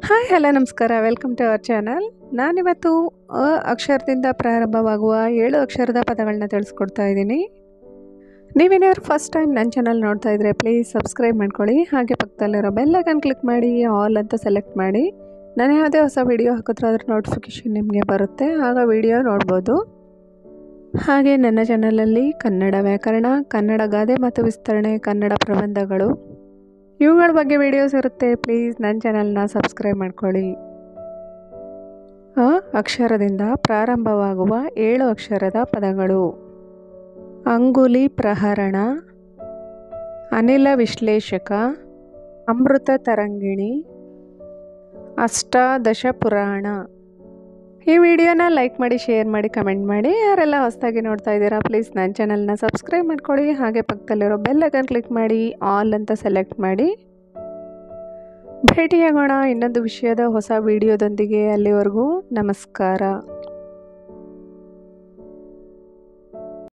Hi hello ನಮಸ್ಕಾರ, welcome to our channel. ನಾನಿವತ್ತು ಅಕ್ಷರದಿಂದ ಪ್ರಾರಂಭವಾಗುವ 7 ಅಕ್ಷರದ ಪದಗಳನ್ನ ತಿಳಿಸ್ಕೊಡ್ತಾ ಇದ್ದೀನಿ. ನೀವೇನಾದ್ರು ಫಸ್ಟ್ ಟೈಮ್ ನನ್ನ ಚಾನಲ್ ನೋಡ್ತಾ ಇದ್ದರೆ ಪ್ಲೀಸ್ ಸಬ್ಸ್ಕ್ರೈಬ್ ಮಾಡ್ಕೊಳ್ಳಿ. ಹಾಗೆ ಪಕ್ಕದಲ್ಲಿರೋ ಬೆಲ್ ಐಕಾನ್ ಕ್ಲಿಕ್ ಮಾಡಿ, ಆಲ್ ಅಂತ ಸೆಲೆಕ್ಟ್ ಮಾಡಿ. ನಾನು ಯಾವುದೇ ಹೊಸ ವಿಡಿಯೋ ಹಾಕಿದ್ರೆ ಅದರ ನೋಟಿಫಿಕೇಷನ್ ನಿಮಗೆ ಬರುತ್ತೆ, ಆಗ ವಿಡಿಯೋ ನೋಡ್ಬೋದು. ಹಾಗೆ ನನ್ನ ಚಾನಲಲ್ಲಿ ಕನ್ನಡ ವ್ಯಾಕರಣ, ಕನ್ನಡ ಗಾದೆ ಮತ್ತು ವಿಸ್ತರಣೆ, ಕನ್ನಡ ಪ್ರಬಂಧಗಳು ಇವುಗಳ ಬಗ್ಗೆ ವಿಡಿಯೋಸ್ ಇರುತ್ತೆ. ಪ್ಲೀಸ್ ನನ್ನ ಚಾನಲ್ನ ಸಬ್ಸ್ಕ್ರೈಬ್ ಮಾಡ್ಕೊಳ್ಳಿ. ಅಕ್ಷರದಿಂದ ಪ್ರಾರಂಭವಾಗುವ 7 ಅಕ್ಷರದ ಪದಗಳು: ಅಂಗುಲಿ ಪ್ರಹರಣ, ಅನಿಲ ವಿಶ್ಲೇಷಕ, ಅಮೃತ ತರಂಗಿಣಿ, ಅಷ್ಟಾದಶ ಪುರಾಣ. ಈ ವಿಡಿಯೋನ ಲೈಕ್ ಮಾಡಿ, ಶೇರ್ ಮಾಡಿ, ಕಮೆಂಟ್ ಮಾಡಿ. ಯಾರೆಲ್ಲ ಹೊಸದಾಗಿ ನೋಡ್ತಾ ಇದ್ದೀರಾ ಪ್ಲೀಸ್ ನನ್ನ ಚಾನಲ್ನ ಸಬ್ಸ್ಕ್ರೈಬ್ ಮಾಡ್ಕೊಳ್ಳಿ. ಹಾಗೆ ಪಕ್ಕದಲ್ಲಿರೋ ಬೆಲ್ ಐಕಾನ್ ಕ್ಲಿಕ್ ಮಾಡಿ, ಆಲ್ ಅಂತ ಸೆಲೆಕ್ಟ್ ಮಾಡಿ. ಭೇಟಿಯಾಗೋಣ ಇನ್ನೊಂದು ವಿಷಯದ ಹೊಸ ವಿಡಿಯೋದೊಂದಿಗೆ. ಅಲ್ಲಿವರೆಗೂ ನಮಸ್ಕಾರ.